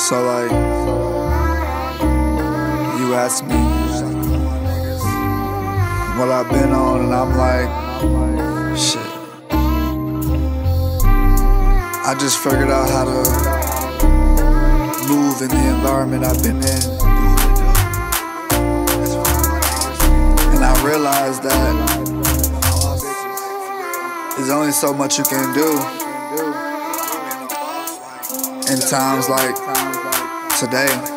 So like, you ask me what I've been on, and I'm like, shit. I just figured out how to move in the environment I've been in. And I realized that there's only so much you can do in times like today.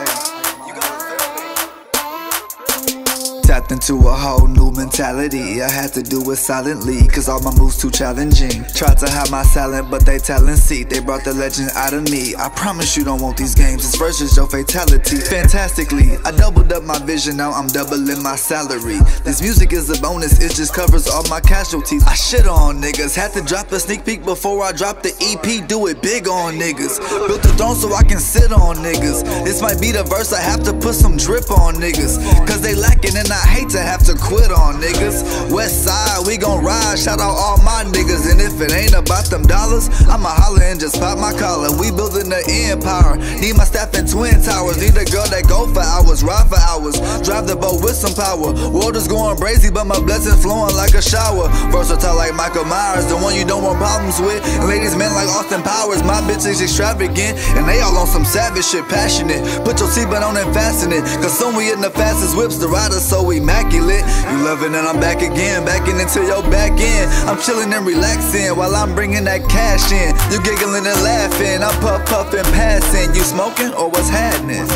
Tapped into a whole new mentality. I had to do it silently, cause all my moves too challenging. Tried to hide my talent, but they talent see. They brought the legend out of me. I promise you don't want these games, this versus your fatality. Fantastically, I doubled up my vision, now I'm doubling my salary. This music is a bonus, it just covers all my casualties. I shit on niggas, had to drop a sneak peek before I drop the EP. Do it big on niggas, built the throne so I can sit on niggas. This might be the verse I have to put some drip on niggas, cause they lacking and I hate to have to quit on niggas. West side, we gon' ride, shout out all my niggas. And if it ain't about them dollars, I'ma holler and just pop my collar. We building the empire, need my staff in Twin Towers. Need a girl that go for hours, ride for hours, drive the boat with some power. World is going crazy, but my blessings flowing like a shower. Versatile like Michael Myers, the one you don't want problems with. And ladies, men like Austin Powers. My bitch is extravagant, and they all on some savage shit, passionate. Put your seatbelt on and fasten it, cause soon we in the fastest whips. The rider so immaculate. You loving and I'm back again, backing into your back end. I'm chilling and relaxing while I'm bringing that cash in. You giggling and laughing, I'm puffing, passing. You smoking or what's happening?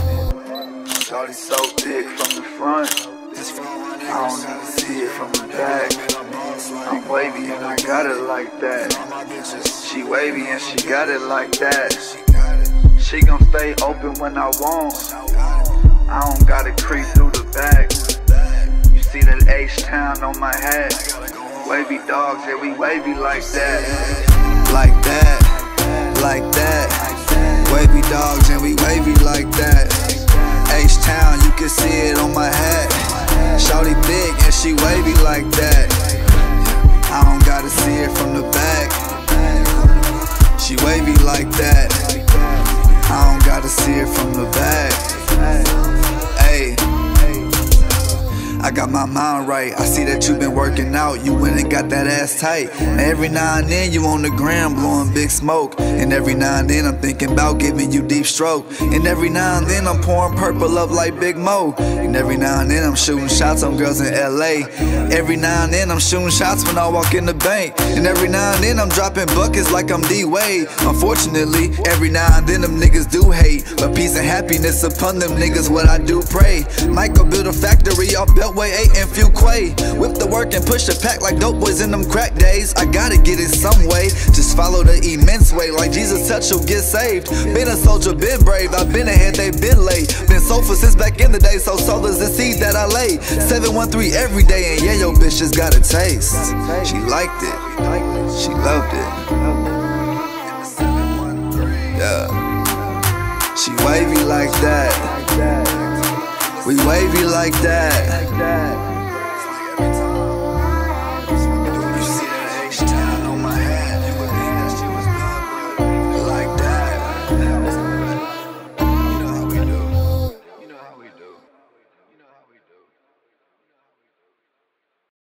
Shawty so thick from the front, I don't gotta see it from the back. I'm wavy and I got it like that. She wavy and she got it like that. She gon' stay open when I want. I don't gotta creep through the back. You see that H-Town on my hat. Wavy dogs, yeah, we wavy like that. Like that, like that. Wavy dogs, and we wavy like that. H-Town, you can see it on my hat. Shawty thick and she wavy like that. I don't gotta see it from the back. She wavy like that. I don't gotta see it from the back. Hey, I got my mind right. I see that you been working out. You went and got that ass tight. And every now and then you on the gram blowing big smoke. And every now and then I'm thinking about giving you deep stroke. And every now and then I'm pouring purple up like Big Mo. And every now and then I'm shooting shots on girls in LA. Every now and then I'm shooting shots when I walk in the bank. And every now and then I'm dropping buckets like I'm D-Wade. Unfortunately, every now and then them niggas do hate. But peace and happiness upon them niggas, what I do pray. Might go build a factory off Beltway 8 and Fuquay. Whip the work and push the pack like dope boys in them crack days. I gotta get it some way, just follow the immense way. Like Jesus touch you'll get saved. Been a soldier, been brave, I've been ahead, they've been late. Been soulful since back in the day, so soul is the seed that I laid. 713 every day, and yeah, your bitch just got a taste. She liked it, she loved it. Yeah, she wavy like that. We wavy like that.